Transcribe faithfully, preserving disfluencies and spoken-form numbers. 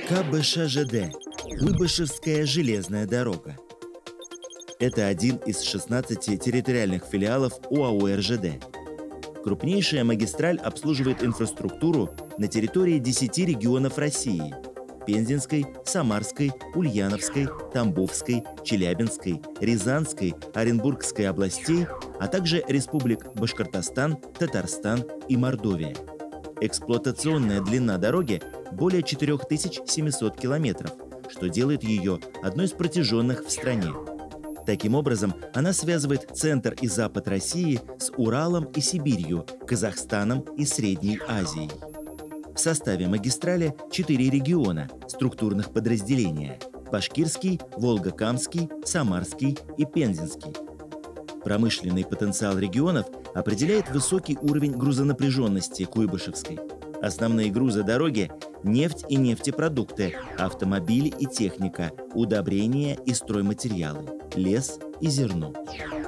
ка бэ ша жэ дэ – Куйбышевская железная дорога. Это один из шестнадцати территориальных филиалов о а о эр жэ дэ. Крупнейшая магистраль обслуживает инфраструктуру на территории десяти регионов России – Пензенской, Самарской, Ульяновской, Тамбовской, Челябинской, Рязанской, Оренбургской областей, а также республик Башкортостан, Татарстан и Мордовия. Эксплуатационная длина дороги более четырёх тысяч семисот километров, что делает ее одной из протяженных в стране. Таким образом, она связывает центр и запад России с Уралом и Сибирью, Казахстаном и Средней Азией. В составе магистрали четыре региона структурных подразделения – Башкирский, Волго-Камский, Самарский и Пензенский. Промышленный потенциал регионов определяет высокий уровень грузонапряженности Куйбышевской. Основные грузы дороги – нефть и нефтепродукты, автомобили и техника, удобрения и стройматериалы, лес и зерно.